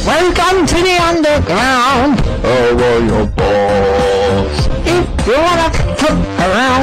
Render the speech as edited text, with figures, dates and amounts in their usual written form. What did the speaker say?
Welcome to the underground. How are your balls? If you wanna fuck around.